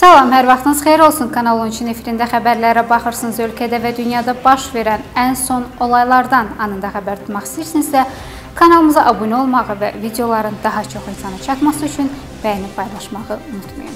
Salam, hər vaxtınız xeyir olsun. Kanal 13-ün efirində xəbərlərə baxırsınız. Ölkədə və dünyada baş verən ən son olaylardan anında xəbər tutmaq istəyirsinizsə, kanalımıza abunə olmağı və videoların daha çox insana çatması üçün bəyənib paylaşmağı unutmayın.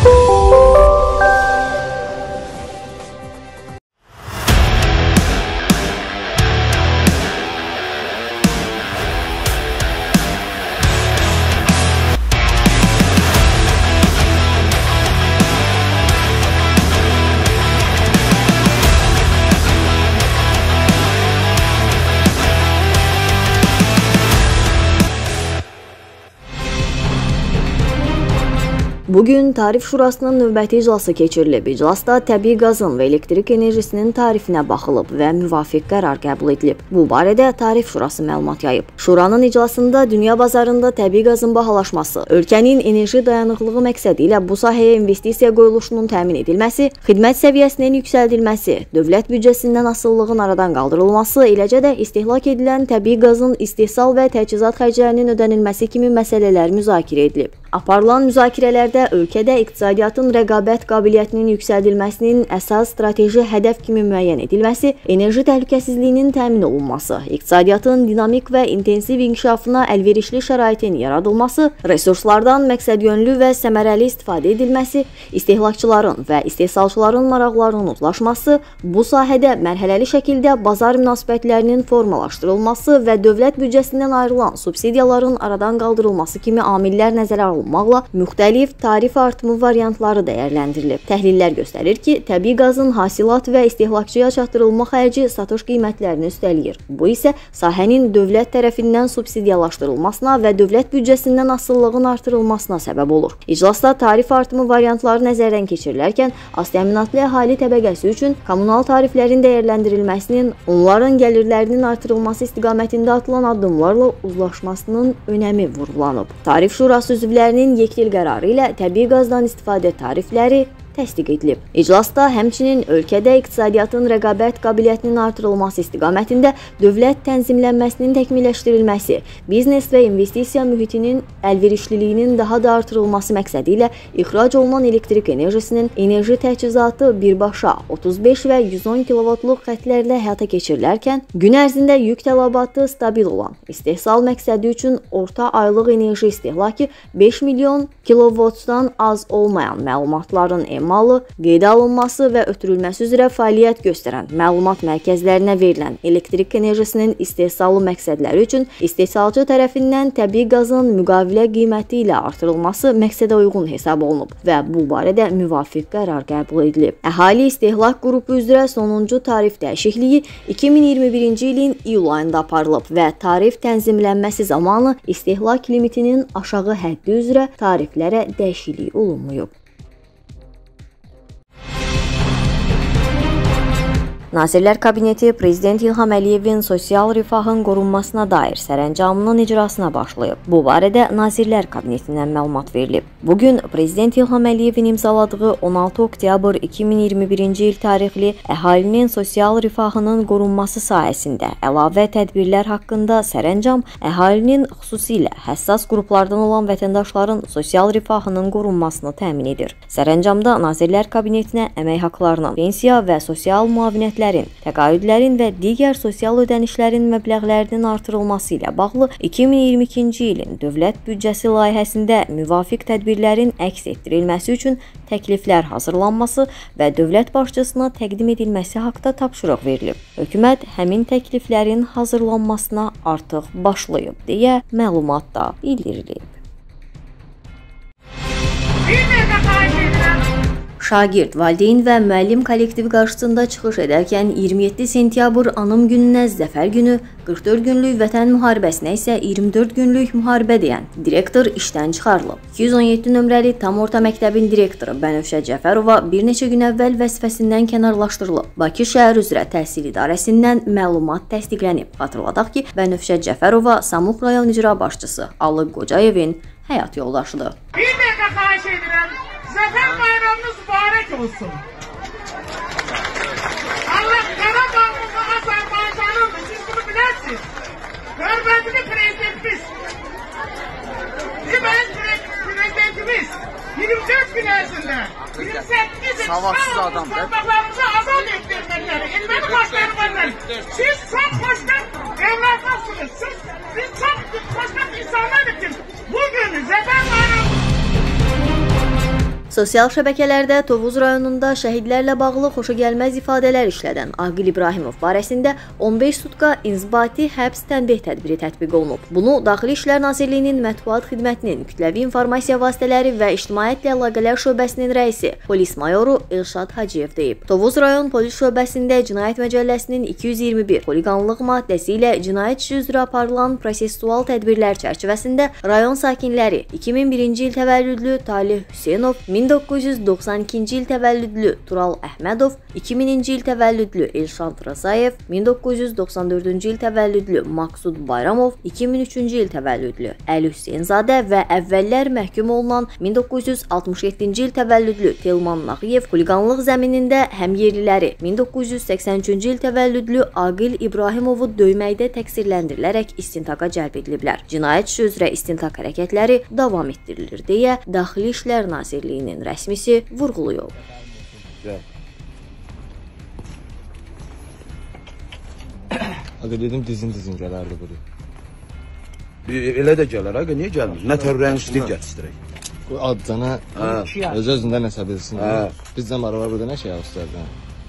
Bugün Tarif Şurasının növbəti iclası keçirilib. İclasda təbii qazın və elektrik enerjisinin tarifinə baxılıb və müvafiq qərar qəbul edilib. Bu barədə Tarif Şurası məlumat yayıb. Şuranın iclasında dünya bazarında təbii qazın bahalaşması, ölkənin enerji dayanıqlığı məqsədi ilə bu sahəyə investisiya qoyuluşunun təmin edilməsi, xidmət səviyyəsinin yüksəldilməsi, dövlət büdcəsindən asılılığın aradan qaldırılması, eləcə də istehlak edilən təbii qazın istehsal və təchizat xərclərinin ödənilməsi kimi məsələlər müzakirə edilib. Aparılan müzakirələrdə ölkədə iqtisadiyyatın rəqabət qabiliyyətinin yüksəldilməsinin əsas strateji hədəf kimi müəyyən edilməsi, enerji təhlükəsizliyinin təmin olunması, iqtisadiyyatın dinamik və intensiv inkişafına əlverişli şəraitin yaradılması, resurslardan məqsədyönlü və səmərəli istifadə edilməsi, istehlakçıların və istehsalçıların maraqlarının uzlaşması, bu sahədə mərhələli şəkildə bazar münasibətlərinin formalaşdırılması və dövlət büdcəsindən ayrılan subsidiyaların aradan qaldırılması kimi amillər nəzərə alınmaqla müxtəlif tarif artımı variantları dəyərləndirilib. Təhlillər göstərir ki, təbii qazın hasilat və istehlakçıya çatdırılma xərci satış qiymətlərini üstələyir. Bu isə sahənin dövlət tərəfindən subsidiyalaşdırılmasına və dövlət büdcəsindən asılılığın artırılmasına səbəb olur. İclasda tarif artımı variantları nəzərdən keçirilərkən, aztəminatlı əhali təbəqəsi üçün kommunal tariflərin dəyərləndirilməsinin, onların gəlirlərinin artırılması istiqamətində atılan addımlarla uzlaşmasının önəmi vurğulanıb. Tarif Şurası üzvləri yekdil qərarı ilə təbii qazdan istifadə tarifləri təsdiq edilib. İclasda həmçinin ölkədə iqtisadiyyatın rəqabət qabiliyyətinin artırılması istiqamətində dövlət tənzimlənməsinin təkmilləşdirilməsi, biznes və investisiya mühitinin əlverişliliyinin daha da artırılması məqsədi ilə ixrac olunan elektrik enerjisinin enerji təchizatı birbaşa 35 və 110 kilovatluq xətlərlə həyata keçirilərkən, gün ərzində yük tələbatı stabil olan, istehsal məqsədi üçün orta aylıq enerji istehlakı 5 milyon kilovatdan az olmayan məlumatların emalı, qeydə alınması və ötürülməsi üzrə fəaliyyət göstərən məlumat mərkəzlərinə verilən elektrik enerjisinin istehsalı məqsədləri üçün istehsalçı tərəfindən təbii qazın müqavilə qiyməti ilə artırılması məqsədə uyğun hesab olunub və bu barədə müvafiq qərar qəbul edilib. Əhali istehlak qrupu üzrə sonuncu tarif dəyişikliyi 2021-ci ilin iyul ayında aparılıb və tarif tənzimlənməsi zamanı istehlak limitinin aşağı həddi üzrə tariflərə dəyişiklik olunmayıb. Nazirlər Kabineti Prezident İlham Əliyevin sosial rifahın qorunmasına dair sərəncamının icrasına başlayıb. Bu barədə Nazirlər Kabinetindən məlumat verilib. Bugün Prezident İlham Əliyevin imzaladığı 16 oktyabr 2021-ci il tarixli əhalinin sosial rifahının qorunması sahəsində əlavə tədbirlər haqqında sərəncam əhalinin xüsusilə həssas qruplardan olan vətəndaşların sosial rifahının qorunmasını təmin edir. Sərəncamda Nazirlər Kabinetinə əmək haqlarının, pensiya və sosial müavinətlər, təqaüdlərin və digər sosial ödənişlərin məbləğlərinin artırılması ilə bağlı 2022-ci ilin dövlət büdcəsi layihəsində müvafiq tədbirlərin əks etdirilməsi üçün təkliflər hazırlanması və dövlət başçısına təqdim edilməsi haqda tapşırıq verilib. Hökumət həmin təkliflərin hazırlanmasına artıq başlayıb, deyə məlumatda bildirilib. Şagird, valideyn və müəllim kollektivi qarşısında çıxış edərkən 27 sentyabr anım gününə zəfər günü, 44 günlük vətən müharibəsinə isə 24 günlük müharibə deyən direktor işdən çıxarılıb. 217 nömrəli tam orta məktəbin direktoru Bənövşə Cəfərova bir neçə gün əvvəl vəzifəsindən kənarlaşdırılıb. Bakı şəhər üzrə təhsil idarəsindən məlumat təsdiqlənib. Xatırladaq ki, Bənövşə Cəfərova Samux rayon icra başçısı Alıq Qocayevin həyat yoldaşıdır. Bir dəqiqə xahiş edirəm. Zəfər bayramınız mübarək olsun. Allah Qarabağın və Azərbaycanın, siz bunu biləsiniz. Hörmətli prezidentimiz. Deməli, prezidentimiz 24 gün ərzində Savadsız adam. Torpaqlarımızı azad etdirməkləri. Erməni başlarından. Siz çok xoşbəxt evlatlarsınız. Biz çok xoşbəxt insanlardır ki, bugün Zəfər bayramı. Sosial şəbəkələrdə Tovuz rayonunda şəhidlərlə bağlı xoşagəlməz ifadələr işlədən Aqil İbrahimov barəsində 15 sutka inzibati həbs tənbih tədbiri tətbiq olunub. Bunu Daxili İşlər Nazirliyinin Mətbuat Xidmətinin Kütləvi İnformasiya Vasitələri və İctimaiyyətlə Əlaqələr Şöbəsinin rəisi polis mayoru Elşad Hacıyev deyib. Tovuz rayon polis şöbəsində Cinayət Məcəlləsinin 221 poliqanlıq maddəsi ilə cinayət işi üzrə aparılan prosesual tədbirlər çərçivəsində rayon sakinləri 2001-ci il təvəllüdlü Talih Hüseynov, 1992-ci il təvəllüdlü Tural Əhmədov, 2000-ci il təvəllüdlü Elşad Rızayev, 1994-cü il təvəllüdlü Maqsud Bayramov, 2003-cü il təvəllüdlü Əli Hüseynzadə və əvvəllər məhkum olunan 1967-ci il təvəllüdlü Telman Nağıyev xuliqanlıq zəminində həmyerliləri 1983-cü il təvəllüdlü Aqil İbrahimovu döyməkdə təqsirləndirilərək istintaqa cəlb ediliblər. Cinayət işi üzrə istintaq hərəkətləri davam etdirilir deyə Daxili İşlər Nazirliyinin rəsmisi vurğulayıb. Aga dedim dizin gələrdi buru. Elə də gələr, aga, niyə gəlmir? Nə tərörlərini istəyib gətirək. Adcana öz-özündə nəsə bilsin. Bizdən var burada nə şey yapışlardan.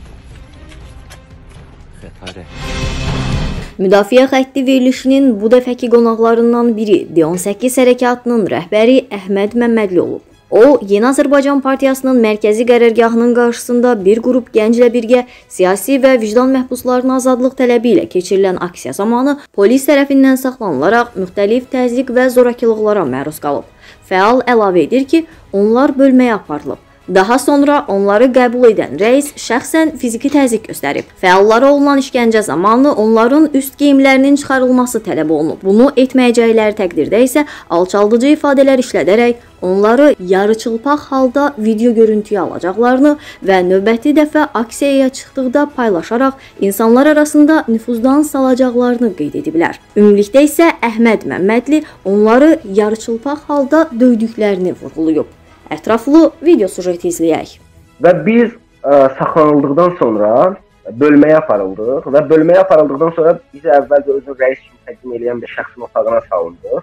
Xətari. Müdafiə xətti verilişinin bu dəfəki qonaqlarından biri D18 hərəkatının rəhbəri Əhməd Məmmədli olub. O, Yeni Azərbaycan Partiyasının mərkəzi qərargahının qarşısında bir qrup gənclə birgə siyasi və vicdan məhbuslarının azadlıq tələbi ilə keçirilən aksiya zamanı polis tərəfindən saxlanılaraq müxtəlif təzyiq və zorakılıqlara məruz qalıb. Fəal əlavə edir ki, onlar bölməyə aparılıb. Daha sonra onları qəbul edən rəis şəxsən fiziki təzyiq göstərib. Fəallara olunan işgəncə zamanı onların üst geyimlərinin çıxarılması tələb olunub. Bunu etməyəcəkləri təqdirdə isə alçaldıcı ifadələr işlədərək onları yarıçılpaq halda video görüntüyə alacaqlarını və növbəti dəfə aksiyaya çıxdıqda paylaşaraq insanlar arasında nüfuzdan salacaqlarını qeyd ediblər. Ümumilikdə isə Əhməd Məmmədli onları yarıçılpaq halda döydüklərini vurğulayıb. Ətraflı video sujeti izləyək. Və biz saxlanıldıqdan sonra bölməyə aparıldıq və bölməyə aparıldıqdan sonra bizi əvvəlcə özünü rəis kimi təqdim edən bir şəxsin otağına salındıq.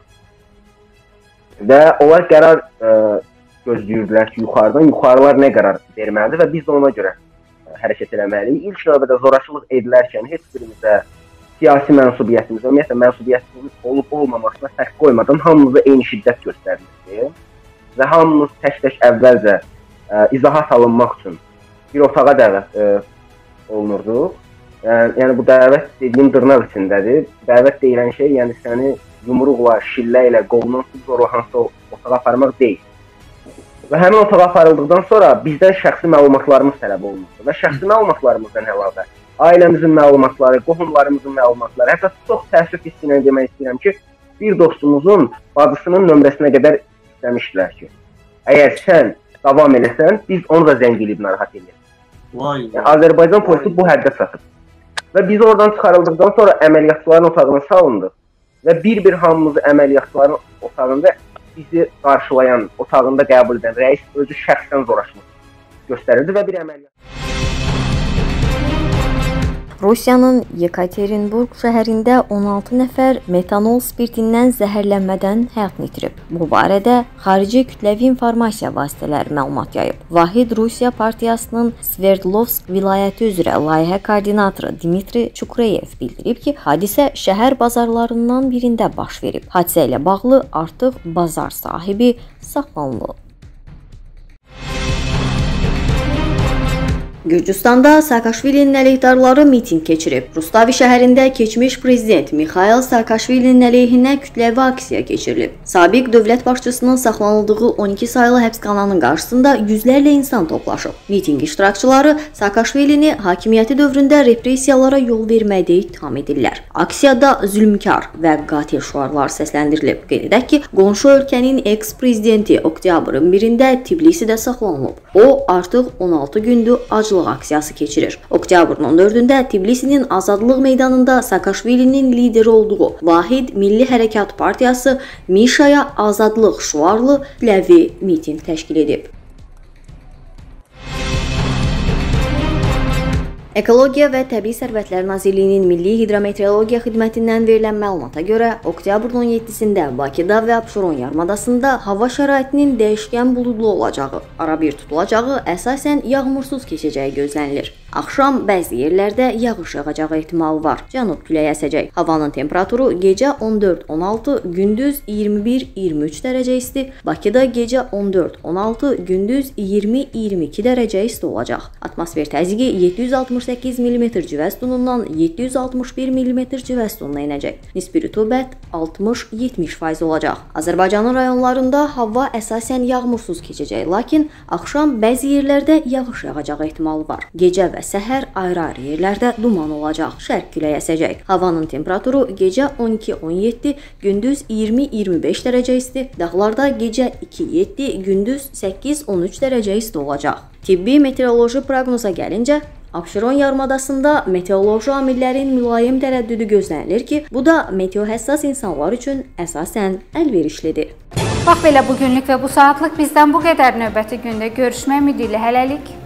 Və onlar qərar gözləyirdilər ki, yuxarılar nə qərar verməlidir və biz də ona görə hərəkət eləməliyik. İlk növbədə zorakılıq edilərkən heç birimizə siyasi mənsubiyyətimizə, ümumiyyətlə mənsubiyyətimizin olub-olmamasına fərq qoymadan hamımıza eyni şiddət göstərilmişdi. Və hamımız tək-tək əvvəlcə izahat alınmaq üçün bir otağa dəvət olunurduq. Yəni bu dəvət dediyim dırnaq içindədir. Dəvət deyilən şey, yəni səni yumruqla, şillə ilə, qolundan zorla hansısa otağa aparmaq deyil. Və həmin otağa aparıldıqdan sonra bizdən şəxsi məlumatlarımız tələb olunmuşdur. Və şəxsi məlumatlarımızdan əlavə ailəmizin məlumatları, qohumlarımızın məlumatları, hətta çox təəssüf hissi ilə demək istəyirəm ki, bir dostumuzun bacısının nömrəsinə qədər demişdilər ki, əgər sən davam eləsən, biz onu da zəng edib narahat edək. Yəni, Azərbaycan polisi bu həddə çatıb. Və biz oradan çıxarıldıqdan sonra əməliyyatçıların otağına salındıq və bir-bir hamımızı əməliyyatçıların otağında bizi qarşılayan, otağında qəbul edən rəis özü şəxsən zorakılıq göstərirdi və bir əməliyyat. Rusiyanın Yekaterinburg şəhərində 16 nəfər metanol spirtindən zəhərlənmədən həyatını itirib. Bu barədə xarici kütləvi informasiya vasitələri məlumat yayıb. Vahid Rusiya Partiyasının Sverdlovsk vilayəti üzrə layihə koordinatoru Dmitri Çukreyev bildirib ki, hadisə şəhər bazarlarından birində baş verib. Hadisə ilə bağlı artıq bazar sahibi saxlanılıb. Gürcüstanda Saakashvilinin əleyhdarları mitinq keçirib. Rustavi şəhərində keçmiş prezident Mikhail Saakashvilinin əleyhinə kütləvi aksiya keçirilib. Sabiq dövlət başçısının saxlanıldığı 12 sayılı həbsxananın qarşısında yüzlərlə insan toplaşıb. Mitinq iştirakçıları Saakashvilini hakimiyyəti dövründə repressiyalara yol verməkdə ittiham edirlər. Aksiyada zülmkar və qatil şüarlar səsləndirilib. Qeyd edək ki, qonşu ölkənin eks-prezidenti oktyabrın 1-də Tbilisidə saxlanılıb. O artıq 16 gündür aclıq aksiyası keçirir. Oktyabrın 14-də Tbilisinin Azadlıq meydanında Saakashvilinin lideri olduğu Vahid Milli Hərəkat Partiyası Mişaya Azadlıq şüarlı kütləvi mitinq təşkil edib. Ekologiya və Təbii Sərvətlər Nazirliyinin Milli Hidrometeorologiya Xidmətindən verilən məlumata görə, oktyabrın 17-sində Bakıda və Abşeron yarımadasında hava şəraitinin dəyişkən buludlu olacağı, arabir tutulacağı, əsasən yağmursuz keçəcəyi gözlənilir. Axşam bəzi yerlərdə yağış yağacağı ehtimalı var. Cənub küləyi əsəcək. Havanın temperaturu gecə 14-16, gündüz 21-23 dərəcə isti. Bakıda gecə 14-16, gündüz 20-22 dərəcə isti olacaq. Atmosfer təzyiqi 768 mm civəstunundan 761 mm civəstununa enəcək. Nisbi rütubət 60-70% olacaq. Azərbaycanın rayonlarında hava əsasən yağmursuz keçəcək, lakin axşam bəzi yerlərdə yağış yağacağı ehtimalı var. Gecə və səhər ayrı-ayrı yerlərdə duman olacaq, şərq küləyi əsəcək. Havanın temperaturu gecə 12-17, gündüz 20-25 dərəcə isti, dağlarda gecə 2-7, gündüz 8-13 dərəcə isti olacaq. Tibbi meteoroloji proqnoza gəlincə, Abşeron yarımadasında meteoroloji amillərin mülayim tərəddüdü gözlənilir ki, bu da meteohəssas insanlar üçün əsasən əlverişlidir. Bax belə bugünlük və bu saatlıq bizdən bu qədər. Növbəti gündə görüşmək ümidi ilə hələlik.